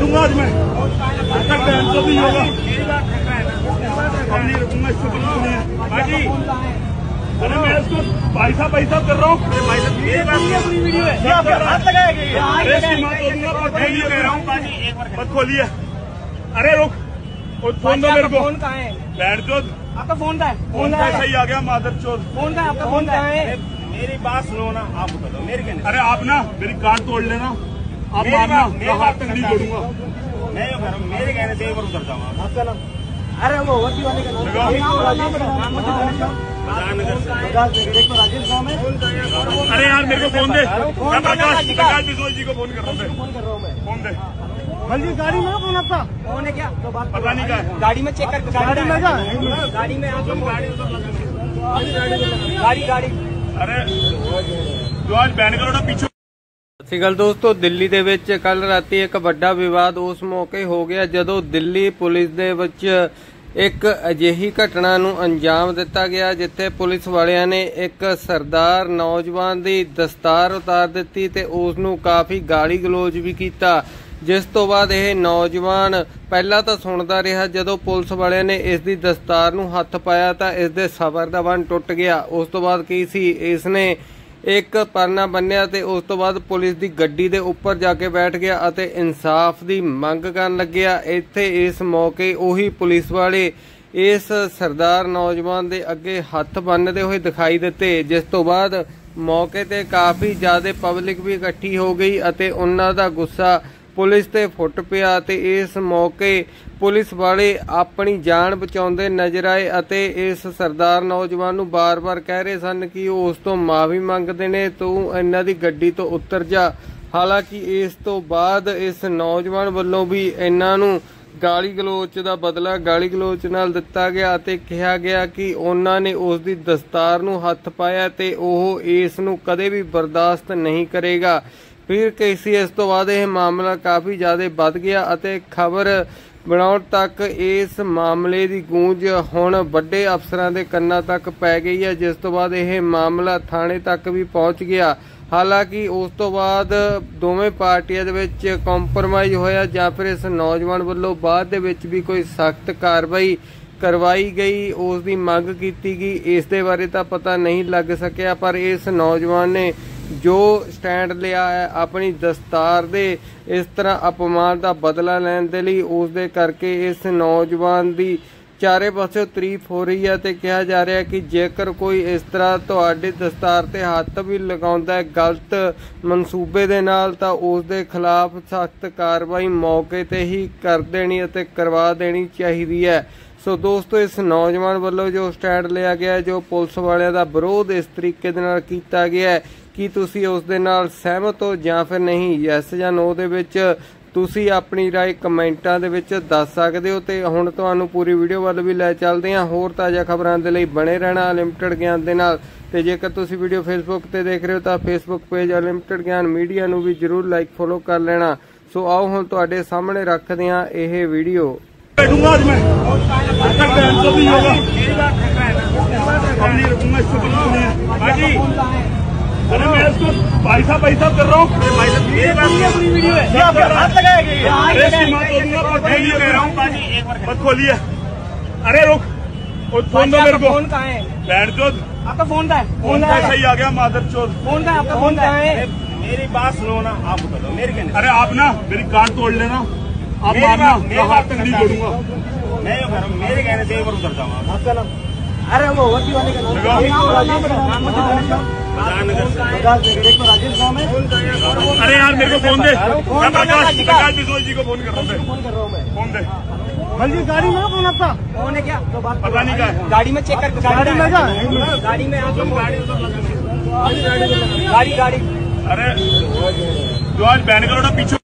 बैठूंगा आज मैं, जब तक बहन को भी होगा हम नहीं रुकूंगा। इसको बिल्कुल नहीं है। अरे मैं इसको भाई साहब कर रहा हूँ। मत खोलिए। अरे रुक, फोन दो मेरे को। फोन कहाँ है? बैठ जो आपका फोन कहाँ है? फोन कैसे ही आ गया मादर चौथ। फोन कहाँ है? आपका फोन कहाँ है? मेरी बात सुनो ना, आप बताओ मेरे कहने। अरे आप ना मेरी कार्ड तोड़ लेना, आप मारना, मैं हाथ तक नहीं जोड़ूंगा। नहीं होगा, मेरे कहने से एक बार उतर जाऊंगा। आपका नाम? अरे वो वती वाले का नाम राजेश नाम है। अरे यार मेरे को फोन दे, मैं प्रकाश बिश्नोई जी को फोन कर रहा हूँ। फोन दे। जी गाड़ी में फोन आपका फोन है क्या? तो बात पता नहीं क्या है। गाड़ी में चेक कर। गाड़ी में क्या? गाड़ी में आप गाड़ी। अरे जो आज बैन करो ना पीछे। ਸਤਿ ਸ਼੍ਰੀ ਅਕਾਲ ਦੋਸਤੋ, ਦਿੱਲੀ ਦੇ ਵਿੱਚ ਕੱਲ ਰਾਤੀ ਇੱਕ ਵੱਡਾ ਵਿਵਾਦ ਉਸ ਮੌਕੇ ਹੋ ਗਿਆ ਜਦੋਂ ਦਿੱਲੀ ਪੁਲਿਸ ਦੇ ਵਿੱਚ ਇੱਕ ਅਜਿਹੀ ਘਟਨਾ ਨੂੰ ਅੰਜਾਮ ਦਿੱਤਾ ਗਿਆ ਜਿੱਥੇ ਪੁਲਿਸ ਵਾਲਿਆਂ ਨੇ ਇੱਕ ਸਰਦਾਰ ਨੌਜਵਾਨ ਦੀ ਦਸਤਾਰ ਉਤਾਰ ਦਿੱਤੀ ਤੇ ਉਸ ਨੂੰ ਕਾਫੀ ਗਾਲੀ ਗਲੋਚ ਵੀ ਕੀਤਾ। ਜਿਸ ਤੋਂ ਬਾਅਦ ਇਹ ਨੌਜਵਾਨ ਪਹਿਲਾਂ ਤਾਂ ਸੁਣਦਾ ਰਿਹਾ, ਜਦੋਂ ਪੁਲਿਸ ਵਾਲਿਆਂ ਨੇ ਇਸ ਦੀ ਦਸਤਾਰ ਨੂੰ ਹੱਥ ਪਾਇਆ ਤਾਂ ਇਸ ਦੇ ਸਬਰ ਦਾ ਬੰਨ ਟੁੱਟ ਗਿਆ। ਉਸ ਤੋਂ ਬਾਅਦ ਕੀ ਸੀ, ਇਸ ਨੇ ਇੱਕ ਪਰਨਾ ਬੰਨਿਆ ਤੇ ਉਸ ਤੋਂ ਬਾਅਦ ਪੁਲਿਸ ਦੀ ਗੱਡੀ ਦੇ ਉੱਪਰ ਜਾ ਕੇ ਬੈਠ ਗਿਆ ਅਤੇ ਇਨਸਾਫ ਦੀ ਮੰਗ ਕਰਨ ਲੱਗਿਆ। ਇੱਥੇ ਇਸ ਮੌਕੇ ਉਹੀ ਪੁਲਿਸ ਵਾਲੇ ਇਸ ਸਰਦਾਰ ਨੌਜਵਾਨ ਦੇ ਅੱਗੇ ਹੱਥ ਬੰਨ੍ਹਦੇ ਹੋਏ ਦਿਖਾਈ ਦਿੱਤੇ, ਜਿਸ ਤੋਂ ਬਾਅਦ ਮੌਕੇ ਤੇ ਕਾਫੀ ਜ਼ਿਆਦਾ ਪਬਲਿਕ ਵੀ ਇਕੱਠੀ ਹੋ ਗਈ ਅਤੇ ਉਹਨਾਂ ਦਾ ਗੁੱਸਾ ਪੁਲਿਸ ਤੇ ਫੁੱਟ ਪਿਆ ਤੇ ਇਸ ਮੌਕੇ ਪੁਲਿਸ ਵਾਲੇ ਆਪਣੀ ਜਾਨ ਬਚਾਉਂਦੇ ਨਜ਼ਰ ਆਏ ਅਤੇ ਇਸ ਸਰਦਾਰ ਨੌਜਵਾਨ ਨੂੰ ਬਾਰ-ਬਾਰ ਕਹਿ ਰਹੇ ਸਨ ਕਿ ਉਹ ਉਸ ਤੋਂ ਮਾਫੀ ਮੰਗਦੇ ਨੇ, ਤੂੰ ਇਹਨਾਂ ਦੀ ਗੱਡੀ ਤੋਂ ਉਤਰ ਜਾ। ਹਾਲਾਂਕਿ ਇਸ ਤੋਂ ਬਾਅਦ ਇਸ ਨੌਜਵਾਨ ਵੱਲੋਂ ਵੀ ਇਹਨਾਂ ਨੂੰ ਗਾਲੀ ਗਲੋਚ ਦਾ ਬਦਲਾ ਗਾਲੀ ਗਲੋਚ ਨਾਲ ਦਿੱਤਾ ਗਿਆ ਅਤੇ ਕਿਹਾ ਗਿਆ ਕਿ ਉਹਨਾਂ ਨੇ ਉਸ ਦੀ ਦਸਤਾਰ ਨੂੰ ਹੱਥ ਪਾਇਆ ਤੇ ਉਹ ਇਸ ਨੂੰ ਕਦੇ ਵੀ ਬਰਦਾਸ਼ਤ ਨਹੀਂ ਕਰੇਗਾ। ਫਿਰ ਕਿਸੇ ਇਸ ਤੋਂ ਬਾਅਦ ਇਹ ਮਾਮਲਾ ਕਾਫੀ ਜ਼ਿਆਦਾ ਵੱਧ ਗਿਆ ਅਤੇ ਖਬਰ ਬਣਾਉਣ ਤੱਕ ਇਸ ਮਾਮਲੇ ਦੀ ਗੂੰਜ ਹੁਣ ਵੱਡੇ ਅਫਸਰਾਂ ਦੇ ਕੰਨਾਂ ਤੱਕ ਪੈ ਗਈ ਹੈ, ਜਿਸ ਤੋਂ ਬਾਅਦ ਇਹ ਮਾਮਲਾ ਥਾਣੇ ਤੱਕ ਵੀ ਪਹੁੰਚ ਗਿਆ। ਹਾਲਾਂਕਿ ਉਸ ਤੋਂ ਬਾਅਦ ਦੋਵੇਂ ਪਾਰਟੀਆਂ ਦੇ ਵਿੱਚ ਕੰਪਰੋਮਾਈਜ਼ ਹੋਇਆ ਜਾਂ ਫਿਰ ਇਸ ਨੌਜਵਾਨ ਵੱਲੋਂ ਬਾਅਦ ਦੇ ਵਿੱਚ ਵੀ ਕੋਈ ਸਖਤ ਕਾਰਵਾਈ ਕਰਵਾਈ ਗਈ, ਉਸ ਦੀ ਮੰਗ ਕੀਤੀ ਗਈ। ਇਸ ਦੇ ਬਾਰੇ ਤਾਂ ਪਤਾ ਨਹੀਂ ਲੱਗ ਸਕਿਆ, ਪਰ ਇਸ ਨੌਜਵਾਨ ਨੇ ਜੋ ਸਟੈਂਡ ਲਿਆ ਹੈ ਆਪਣੀ ਦਸਤਾਰ ਦੇ ਇਸ ਤਰ੍ਹਾਂ ਅਪਮਾਨ ਦਾ ਬਦਲਾ ਲੈਣ ਦੇ ਲਈ, ਉਸ ਦੇ ਕਰਕੇ ਇਸ ਨੌਜਵਾਨ ਦੀ ਚਾਰੇ ਪਾਸੇ ਤਾਰੀਫ ਹੋ ਰਹੀ ਹੈ ਤੇ ਕਿਹਾ ਜਾ ਰਿਹਾ ਕਿ ਜੇਕਰ ਕੋਈ ਇਸ ਤਰ੍ਹਾਂ ਤੁਹਾਡੀ ਦਸਤਾਰ ਤੇ ਹੱਥ ਵੀ ਲਗਾਉਂਦਾ ਹੈ ਗਲਤ ਮਨਸੂਬੇ ਦੇ ਨਾਲ ਤਾਂ ਉਸ ਦੇ ਖਿਲਾਫ ਸਖਤ ਕਾਰਵਾਈ ਮੌਕੇ ਤੇ ਹੀ ਕਰ ਦੇਣੀ ਅਤੇ ਕਰਵਾ ਦੇਣੀ ਚਾਹੀਦੀ ਹੈ। ਸੋ ਦੋਸਤੋ, ਇਸ ਨੌਜਵਾਨ ਵੱਲੋਂ ਜੋ ਸਟੈਂਡ ਲਿਆ ਗਿਆ, ਜੋ ਪੁਲਿਸ ਵਾਲਿਆਂ ਦਾ ਵਿਰੋਧ ਇਸ ਤਰੀਕੇ ਦੇ ਨਾਲ ਕੀਤਾ ਗਿਆ ਹੈ, ਕੀ ਤੁਸੀਂ ਉਸ ਦੇ ਨਾਲ ਸਹਿਮਤ ਹੋ ਜਾਂ ਫਿਰ ਨਹੀਂ? ਯੈਸ ਜਾਂ ਨੋ ਦੇ ਵਿੱਚ ਤੁਸੀਂ ਆਪਣੀ ਰਾਏ ਕਮੈਂਟਾਂ ਦੇ ਵਿੱਚ ਦੱਸ ਸਕਦੇ ਹੋ। ਤੇ ਹੁਣ ਤੁਹਾਨੂੰ ਪੂਰੀ ਵੀਡੀਓ ਵੱਲ ਵੀ ਲੈ ਚੱਲਦੇ ਹਾਂ। ਹੋਰ ਤਾਜ਼ਾ ਖਬਰਾਂ ਦੇ ਲਈ ਬਣੇ ਰਹਿਣਾ ਅਨਲਿਮਟਿਡ ਗਿਆਨ ਦੇ ਨਾਲ। ਤੇ ਜੇਕਰ ਤੁਸੀਂ ਵੀਡੀਓ ਫੇਸਬੁੱਕ ਤੇ ਦੇਖ ਰਹੇ ਹੋ ਤਾਂ Facebook page Unlimited Gyan Media ਨੂੰ ਵੀ ਜਰੂਰ ਲਾਈਕ ਫੋਲੋ ਕਰ ਲੈਣਾ। ਸੋ ਆਓ ਹੁਣ ਤੁਹਾਡੇ ਸਾਹਮਣੇ ਰੱਖਦੇ ਹਾਂ ਇਹ ਵੀਡੀਓ। बैठूंगा आज मैं, जब तक बहन को भी होगा हम नहीं रुकूंगा। इसको बिल्कुल नहीं है। अरे मैं इसको भाई साहब कर रहा हूँ। मत खोलिए। अरे रुक, फोन दो मेरे को। फोन कहाँ है? बैठ जो आपका फोन कहाँ है? फोन कैसे ही आ गया मादर चौथ। फोन कहाँ है? आपका फोन कहाँ है? मेरी बात सुनो ना, आप बताओ मेरे कहने। अरे आप ना मेरी कार्ड तोड़ लेना, आप मारना, मैं हाथ तक नहीं जोड़ूंगा। नहीं होगा, मेरे कहने से एक बार उतर जाऊंगा। आपका नाम? अरे वो वती वाले का नाम राजेश नाम है। अरे यार मेरे को फोन दे, मैं प्रकाश बिश्नोई जी को फोन कर रहा हूँ। फोन दे। जी गाड़ी में फोन आपका फोन है क्या? तो बात पता नहीं क्या है। गाड़ी में चेक कर। गाड़ी में क्या? गाड़ी में आप गाड़ी। अरे जो आज बैन करो ना पीछे।